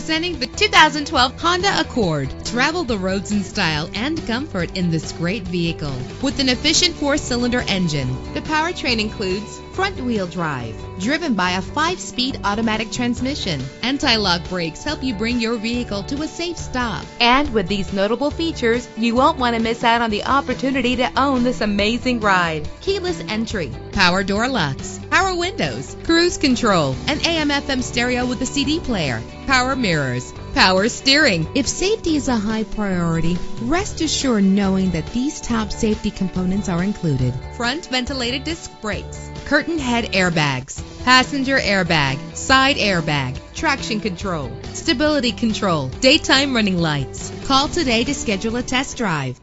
Presenting the 2012 Honda Accord. Travel the roads in style and comfort in this great vehicle. With an efficient 4-cylinder engine, the powertrain includes front-wheel drive, driven by a 5-speed automatic transmission. Anti-lock brakes help you bring your vehicle to a safe stop. And with these notable features, you won't want to miss out on the opportunity to own this amazing ride. Keyless entry, power door locks, power windows, cruise control, an AM/FM stereo with a CD player, power mirrors, power steering. If safety is a high priority, rest assured knowing that these top safety components are included: front ventilated disc brakes, curtain head airbags, passenger airbag, side airbag, traction control, stability control, daytime running lights. Call today to schedule a test drive.